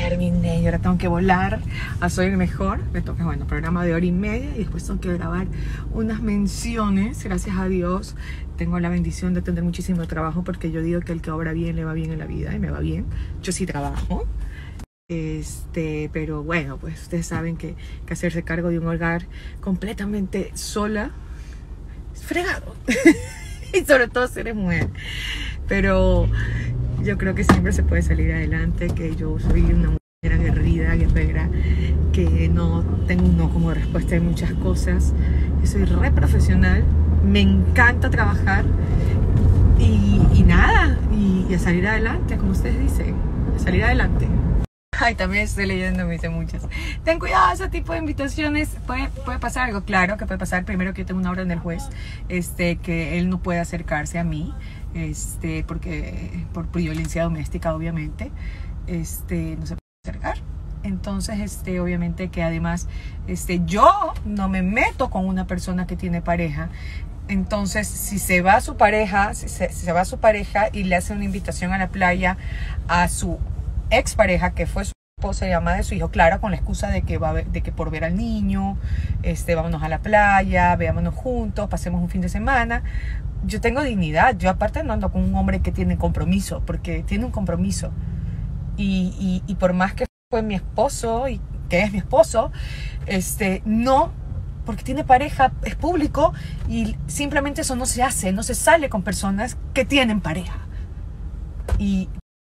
terminé y ahora tengo que volar a Soy el Mejor. Me toca, bueno, programa de 1h30 y después tengo que grabar unas menciones. Gracias a Dios tengo la bendición de tener muchísimo trabajo, porque yo digo que el que obra bien le va bien en la vida, y me va bien. Yo sí trabajo. Pero bueno, pues ustedes saben que hacerse cargo de un hogar completamente sola es fregado. Y sobre todo si eres mujer. Pero yo creo que siempre se puede salir adelante, que yo soy una mujer aguerrida, guerrera, que no tengo un no como respuesta de muchas cosas. Yo soy re profesional, me encanta trabajar y nada, y a salir adelante, como ustedes dicen, a salir adelante. Ay, también estoy leyendo, me dicen muchas. Ten cuidado, ese tipo de invitaciones. Puede pasar algo, claro que puede pasar. Primero, que yo tengo una orden del juez, que él no puede acercarse a mí, porque por violencia doméstica, obviamente, no se puede acercar. Entonces, obviamente que además, yo no me meto con una persona que tiene pareja. Entonces, si se va su pareja, si se va su pareja y le hace una invitación a la playa a su expareja, que fue su esposa y mamá de su hijo, claro, con la excusa de que por ver al niño, vámonos a la playa, veámonos juntos, pasemos un fin de semana. Yo tengo dignidad. Yo aparte no ando con un hombre que tiene compromiso, porque tiene un compromiso. Y por más que fue mi esposo, y que es mi esposo, no, porque tiene pareja, es público, y simplemente eso no se hace, no se sale con personas que tienen pareja. Y